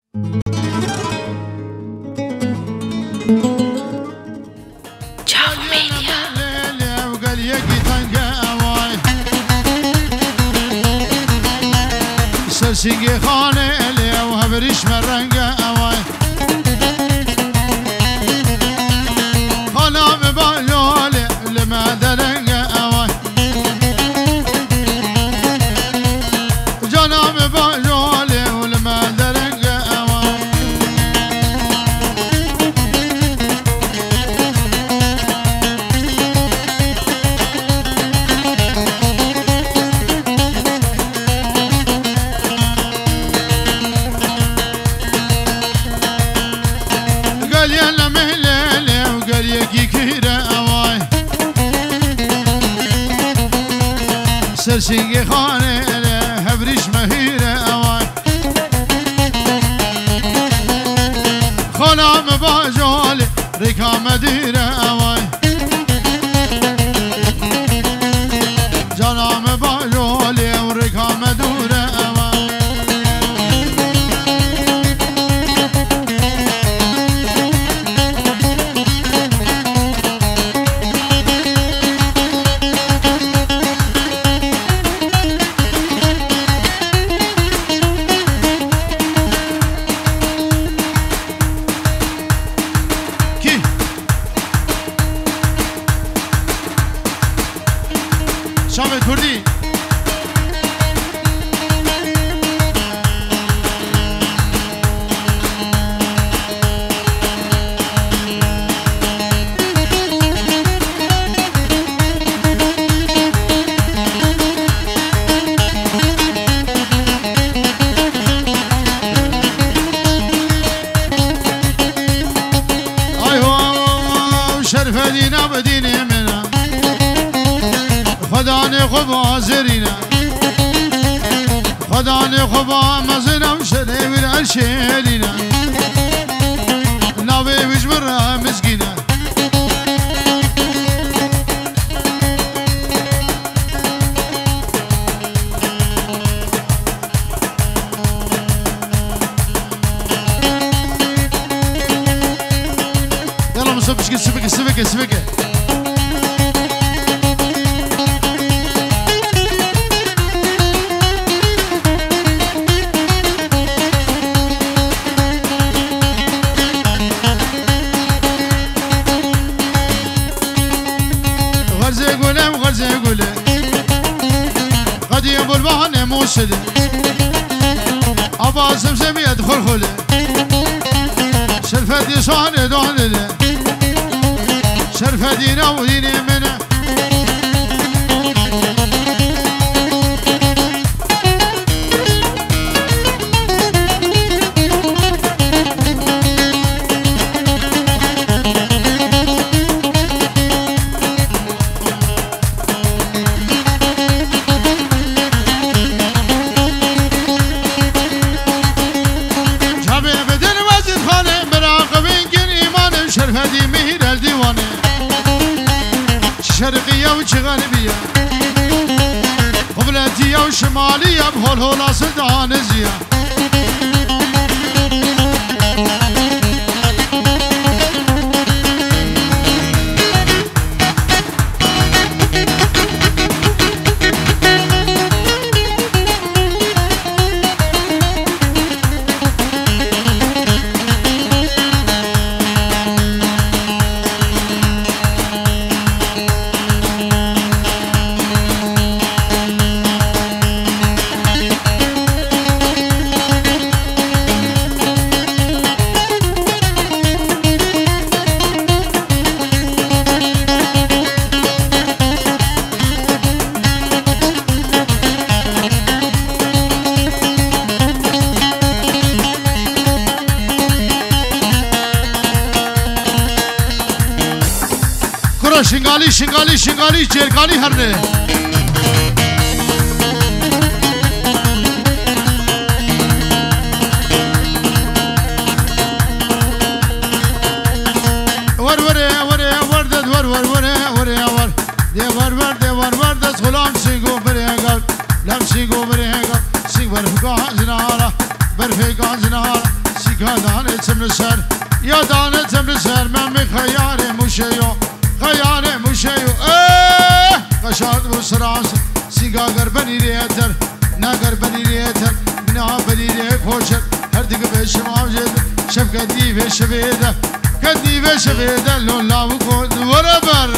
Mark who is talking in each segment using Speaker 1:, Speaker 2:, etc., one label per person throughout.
Speaker 1: سرسنگ خانه لیو هبریش مرنگ اوای خانم بالول لما درنگ اوای جانم بالول لما درنگ اوای سرسنگ خانه هبریش مهیره اوای خانم باجال رکام دیره اوای جانم باجال و رکام دوره اوای شامل کردی آیو شرف دینا بدینی منم خدا خوب حاضرینه خدا خوب مزنم شده بر شهرینه ناوی بجبر مسکینه يلا مصبش سبكه سبكه سبكه غرزه قوله قد يبو البحر موسده أبا سمسم يدخل خله شرفة دي صانع دونه شرفة دينا وديني منه شرفدي مهر الديوانه شرقيه وشغالبيه قبلتيه وشماليه بهول هولا سدانزيه شنگالی شنگالی شنگالی جرگالی هرنه ور وره وره وردد ور ور وره وره ور دی ور ور دی ور ور دست غلام سیگو بره هنگار لم سیگو بره هنگار سیگ برفگاه زنهارا برفگاه زنهارا دانه تمرسر یا دانه تمرسر من می خیار موشیو خیار موشیو قشاد و سراس سیگا گربنی ریتر نگربنی ریتر بنا بنی ری پوشر هر دیگه به شما جد شب کدی به شبیده کدی به شبیده لولا و کود وربر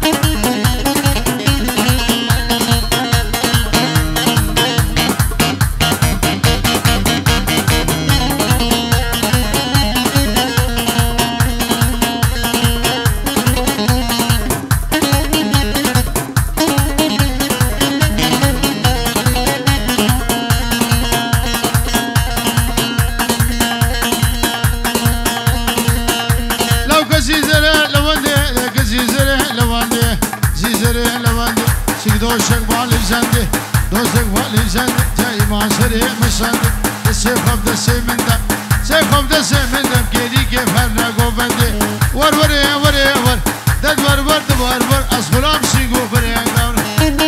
Speaker 1: دوشك بالي زندي دوشك بالي زندي جاي ما سري مسندي السيف دسي من ده سيف دسي من ده كيدي كيف هرنا قوبندي ور دد ور أصبرام سيقو بريان دور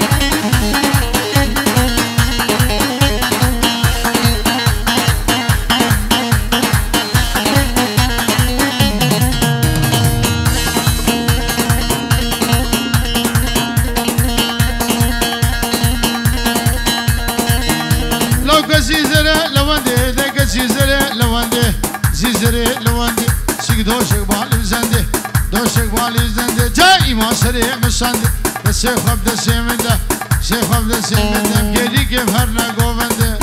Speaker 1: زیزره لواندی سیگ دوشک بالی زنده دوشک بالی زنده جایی ما سری مسنده دسته خواب دسته منده سه خواب دسته منده گلی که هر نگوونده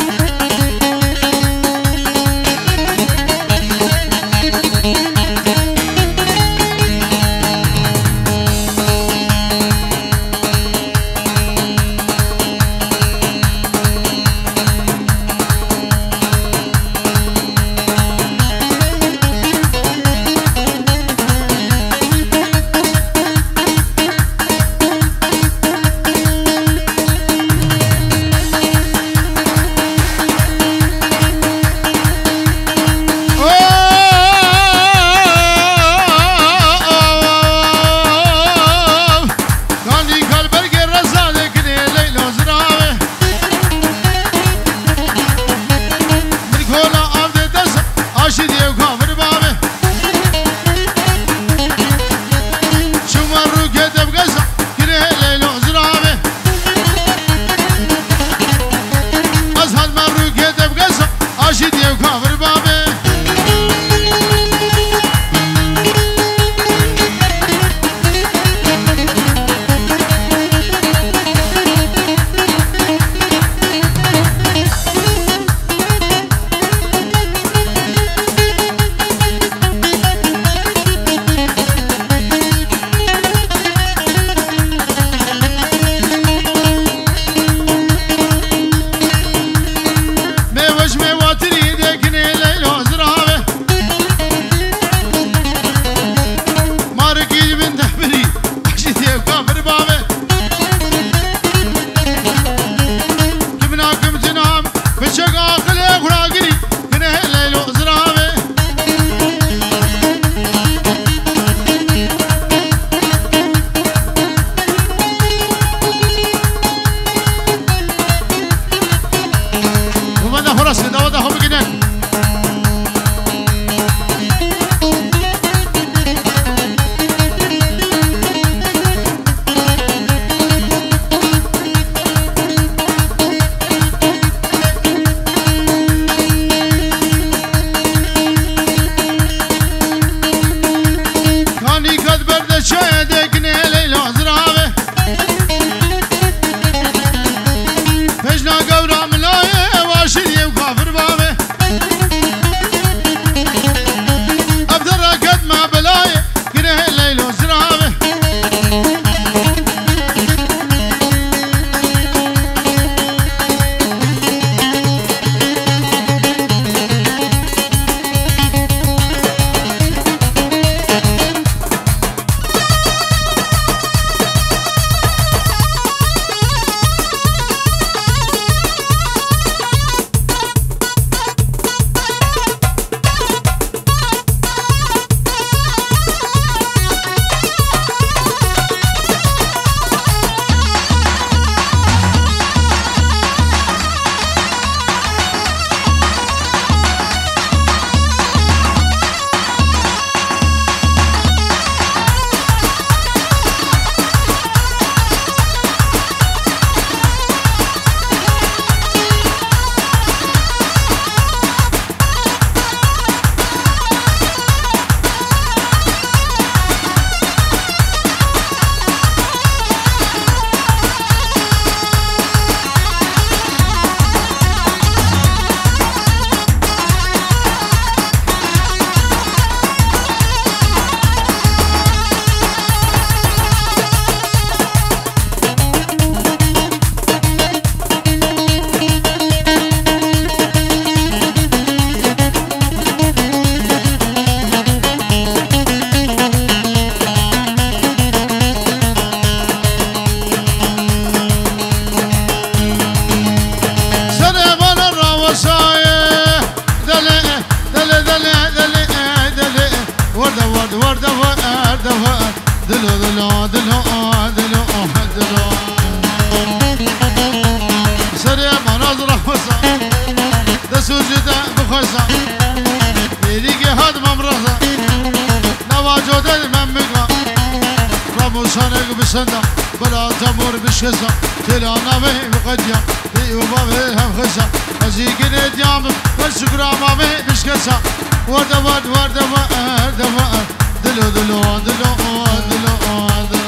Speaker 1: شانك بسنة بلا تمور بشكسة تلانا به بقديا ديوبا به هم خسة أزيق نديام والشكرا ما به بشكسة ورد ورد ورد ورد ورد دلو دلو دلو دلو دلو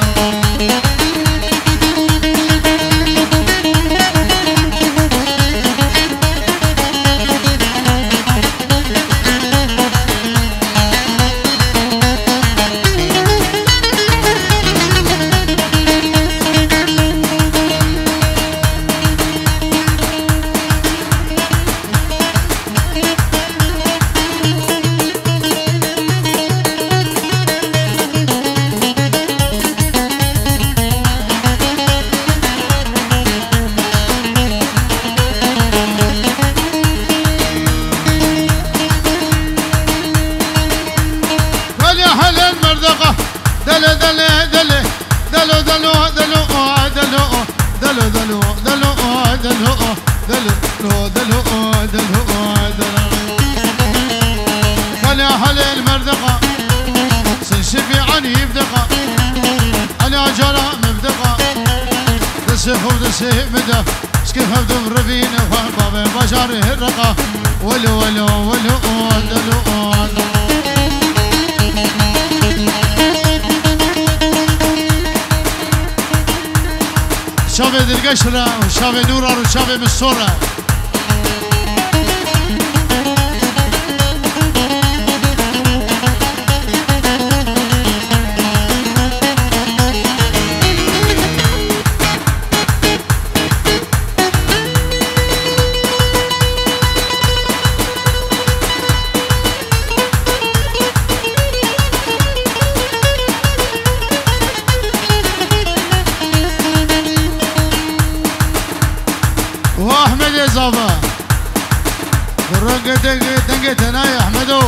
Speaker 1: مدى سكيف هبدو ربينا بابا بشار الرقا ولو ولو ولو ولو شافي القشرة وشافي نورة وشافي مسورة دنقت انا يا احمدو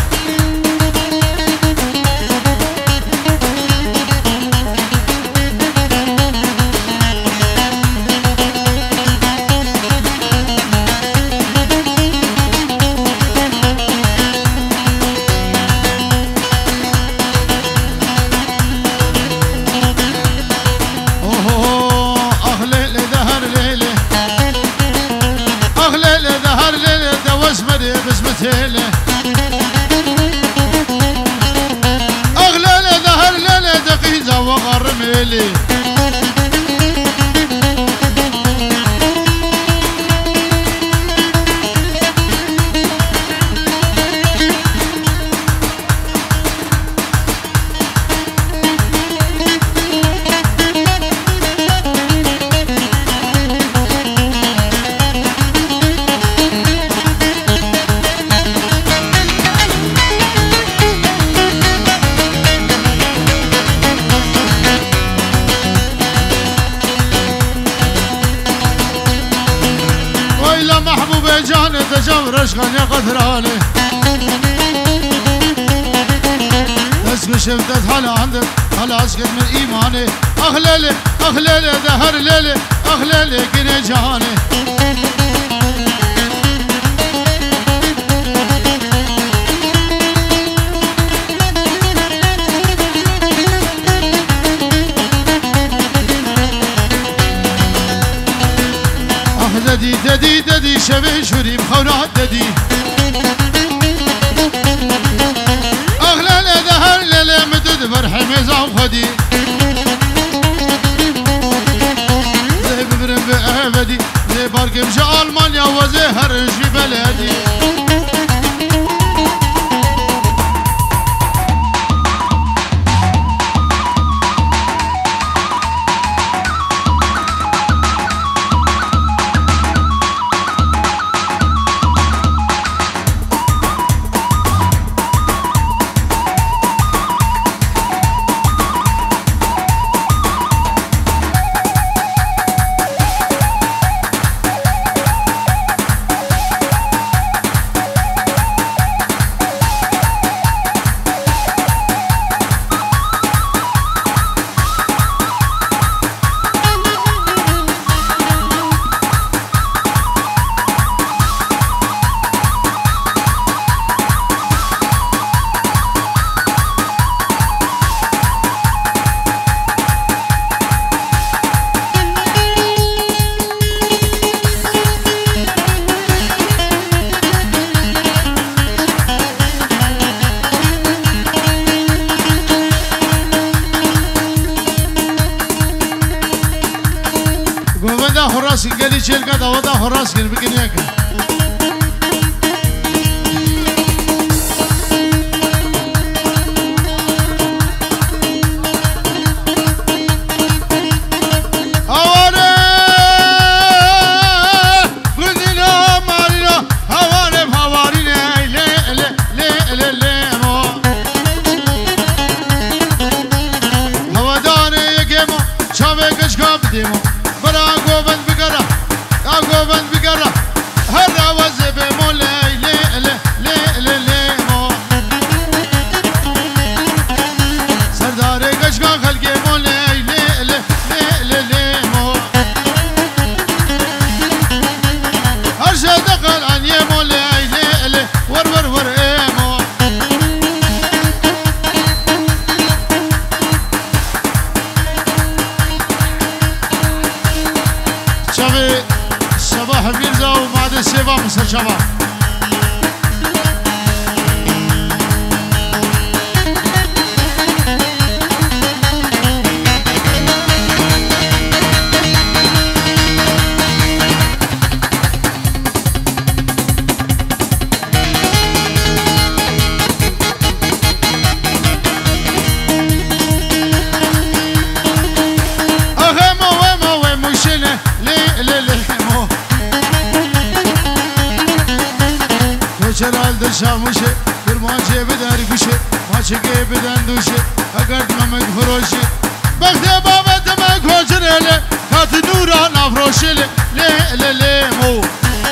Speaker 1: أغلى لظهر ليلة دقيقة وغرميلي جمرش غني قدراني بس شفتت حلا عندك خلاص قد من ايماني اخلالي اخلالي دهر ليلي اخلالي كني جهاني ددي ددي ددي شبه شوري بخورات ددي أغلى لدهر للي مدد فرحي ميزام خدي زي ببرم بأبدي زي بارك مشى ألمانيا وزي هرج في بلدي چلکا داودا خراس کن بکن یکن شاموشه در ماچه بدر گوشه ماچه که بدن دوشه اگر دمک فروشه وقتی بابت من کجره کات نورا نفروشه له مو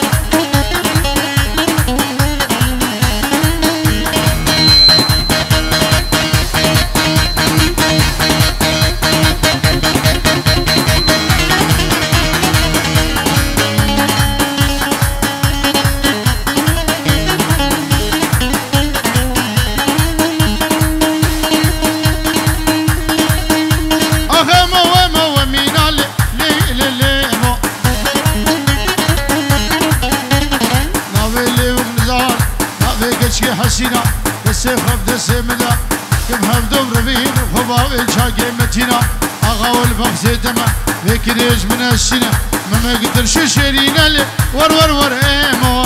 Speaker 1: حسينا السيف خفد السمدا كم هفدو ربين وخباوي شاقي متينا أغاول بغسيتما فكريج من السنة ما قدر شو شيرينا لي ور ايمو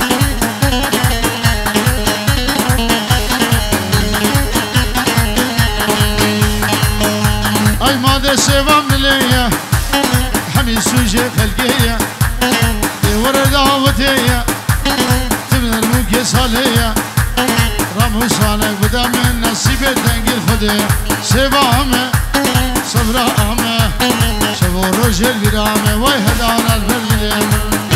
Speaker 1: اي ماذا سيفا مليا حمي سوجي خلقيا ور دعوتيا تمن الموكي صاليا رموسانك بدا من نصيبه تنقل خده سبامه صبرامه شبو رجل برامه وي هدانا البرلين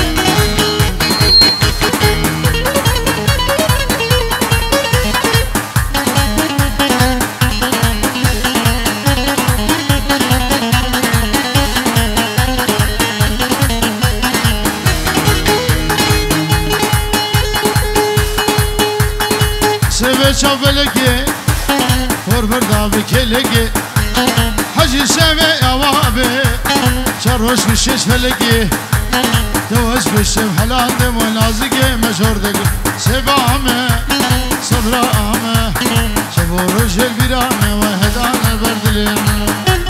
Speaker 1: شافلكي وربر دابي كلكي حجي سامي اوابي شروش بالشيش فلكي توش بالشم حلال دم ونازقي مشهور دقي سبامي صبرامي شبو رجل برامي وهدان البردلين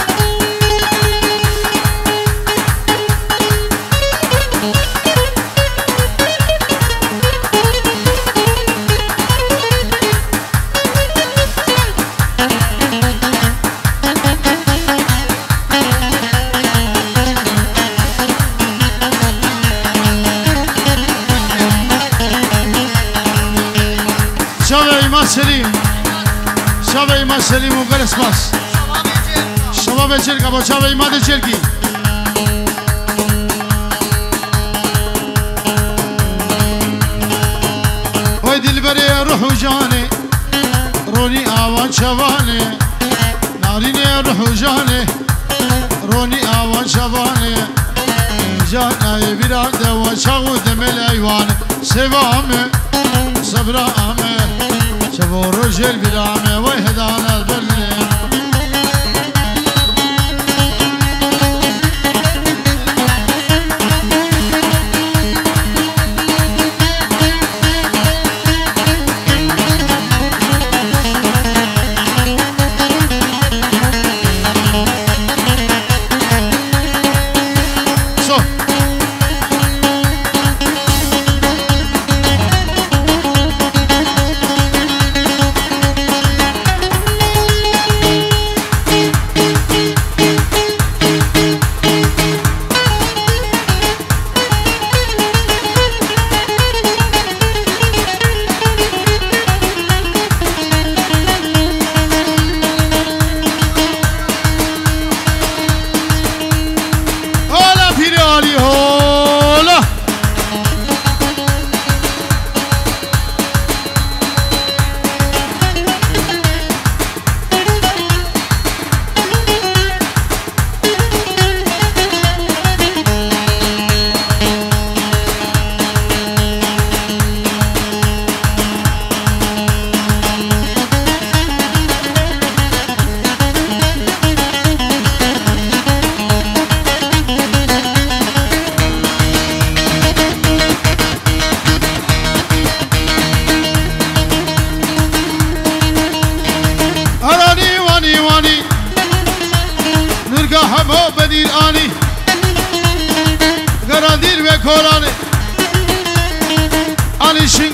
Speaker 1: سلیم و گل اسماس شباب چرکا با چاوه ایماد چرکی وی دل بری روح و جانه رونی آوان شوانه نارین روح و جانه رونی آوان شوانه جانه بیراده و چاو دمل ایوانه سوامه صبرامه شبو رجل برامه وی هدان البرلين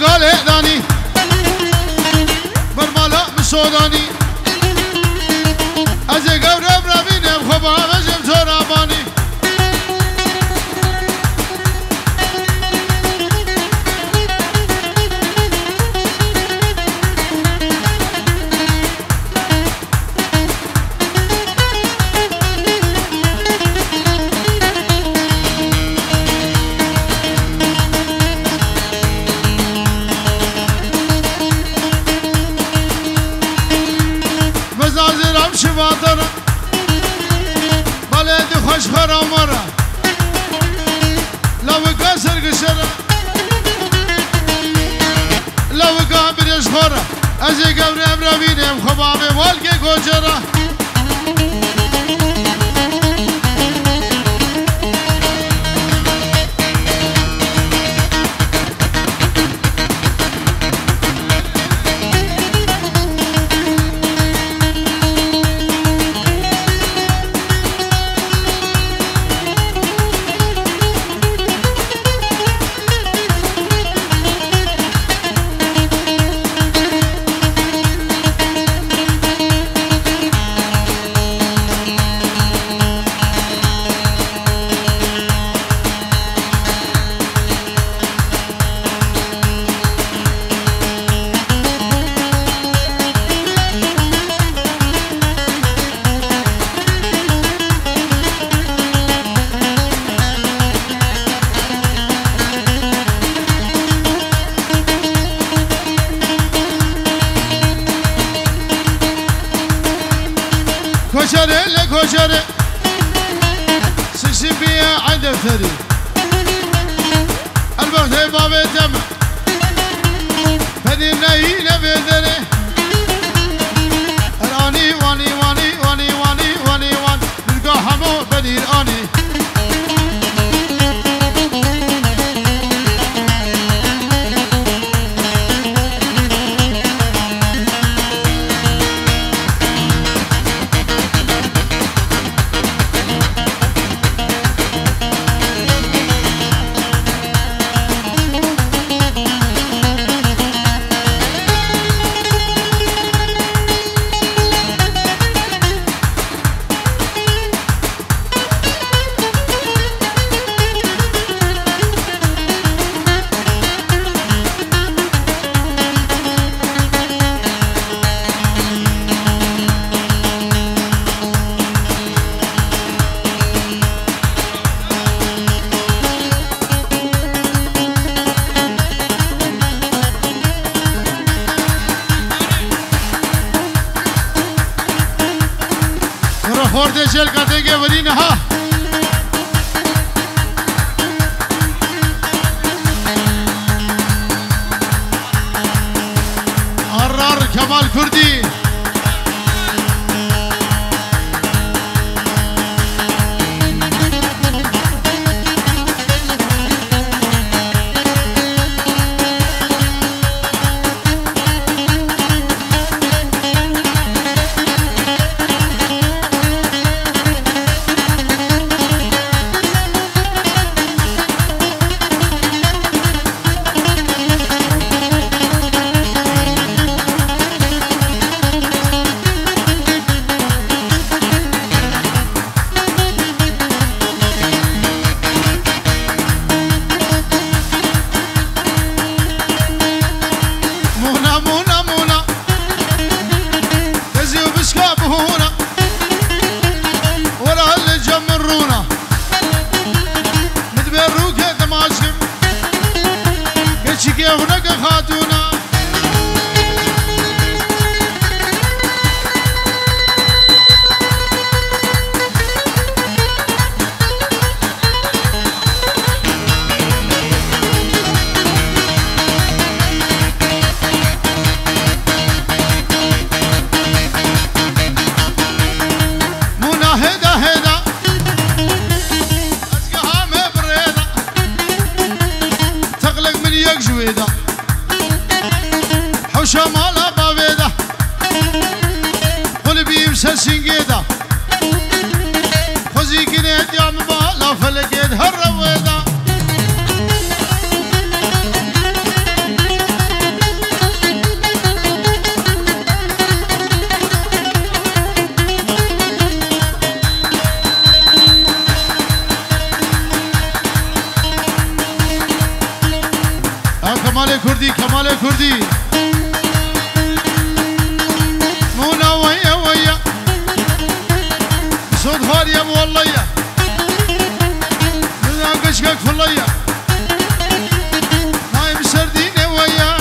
Speaker 1: قال داني برمالا مسوداني أزي قبرب ربيني بخبا بجم تراباني شبادرة بلدي خوش خرامرة لو قاسر قشرة لو قابر يشخرة أزي قبر أمرابيني بخبامي والقي قجرة كشري لكشري سكسي بيا عند الثري البغث باب الدم هذي منيلة بذري راني واني واني واني واني واني وان نلقى حمو بدير اني خورده جل کرده که ورین ها ارار کمال کردی كردي مونا ويا ويا صوت هاريا والله يا من عقشك فليا نايم سردين ويا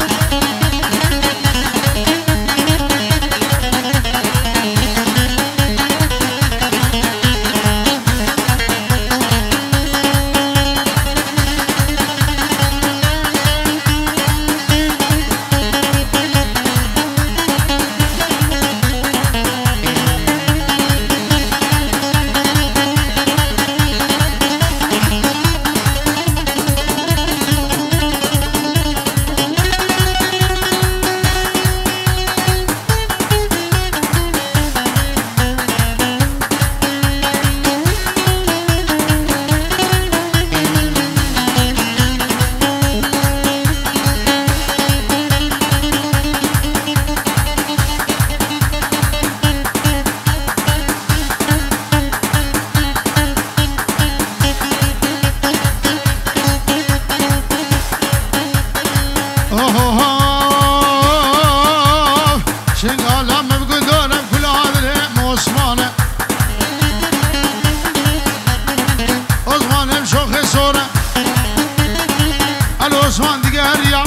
Speaker 1: Osman diğer ya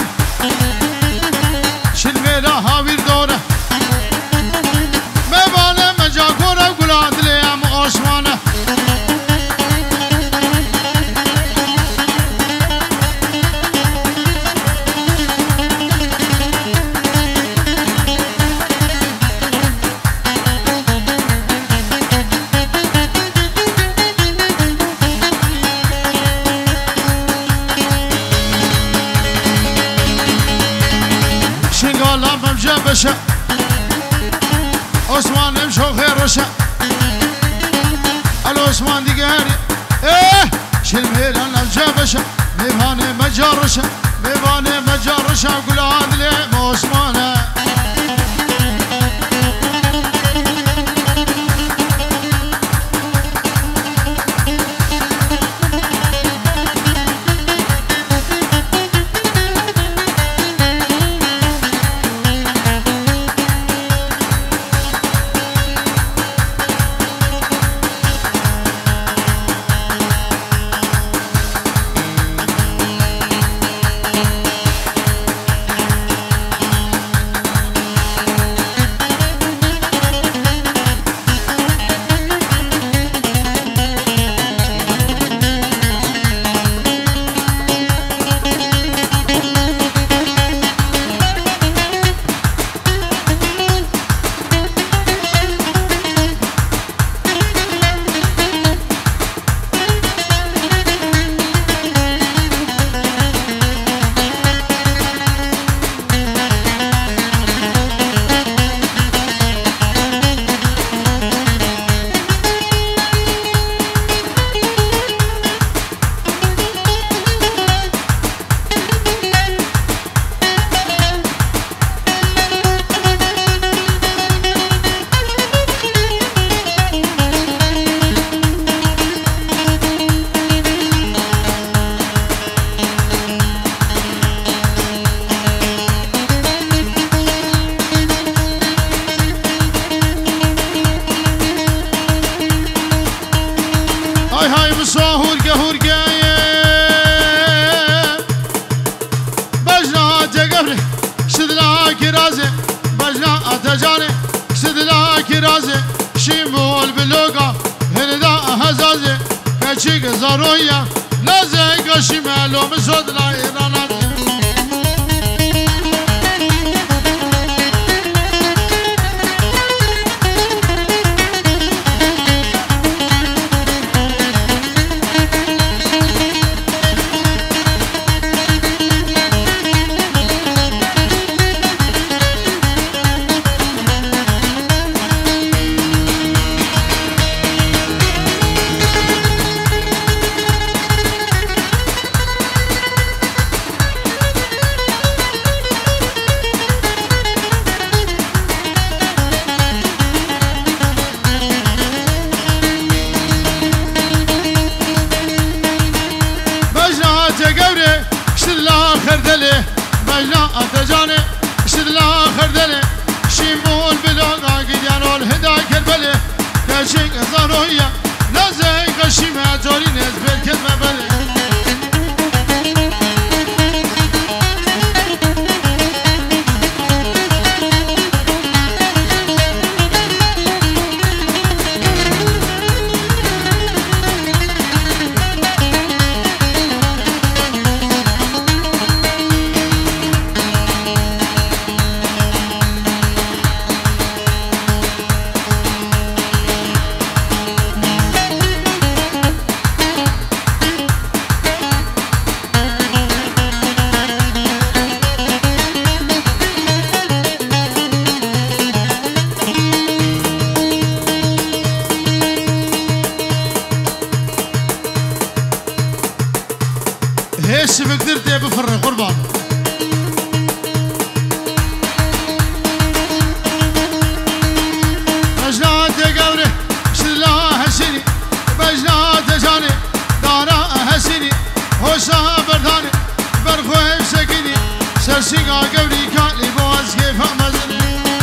Speaker 1: Şilmela havir doğru Mevane mecakora guladile yam Osman'a بشه عثمان امشو خیر روشه العثمان دیگری شلمیران امجا بشه میوانه مجار روشه میوانه مجار روشه گلاد لیم عثمانه زارویا لازم کشی معلوم شد لا ایرانات بالكلمة بلي هيش بقدرت بفرق قربان بجنات قوري شلا هسيني بجنات جاني دارا هسيني هوشا برداني برخوي سكيني سرسيقا قوري كالي بواز كيف مزني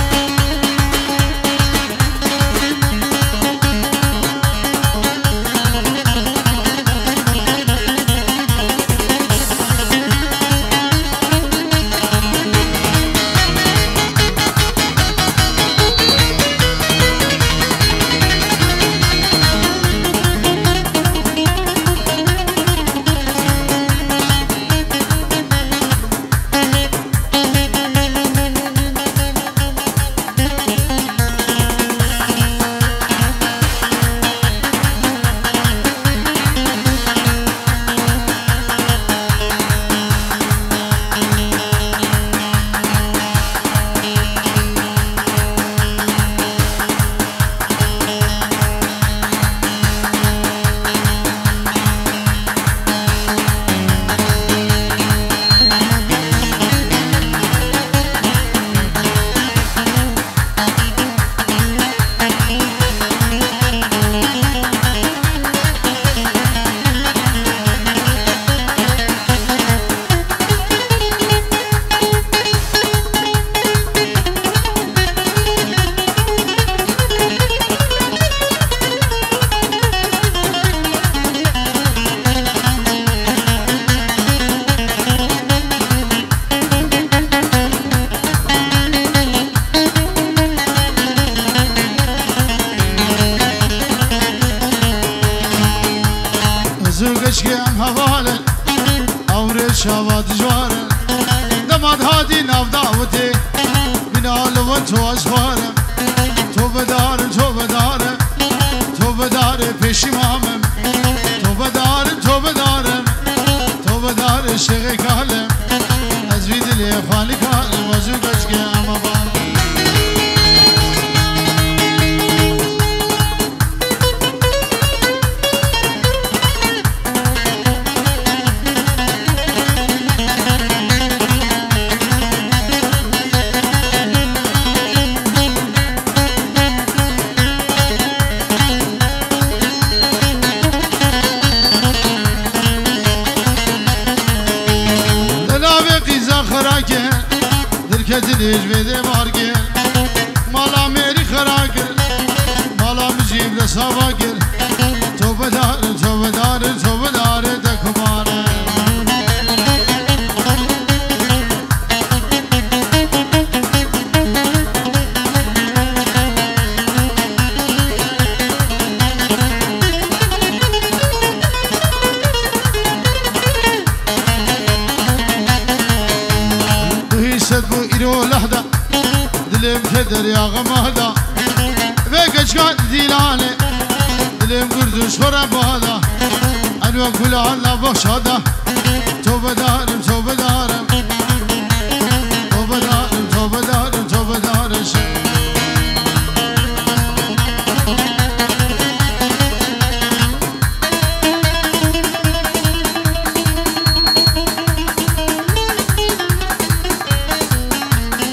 Speaker 1: زوجك هوالا أورش هوا دجوارا دماد هادي ناف دعوتي من علوان تو أشوارا تو بدار پشیمامم تو بدار شغی کالم از ویدلی خالی کالم و زوجك اما بام درکتیش بده مارگل مالا میری خراگل مالا مجیب لسواگل تو بدار دکمانه بو إيرو لحظة دلم كدر يا غمهدا بيكش كان ديلاني دلم قردوش خرا بهدا أنو كل عنا بخشادا تو بدارم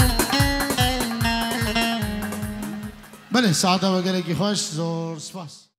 Speaker 1: بله ساعت وگره کی خوش زور سپاس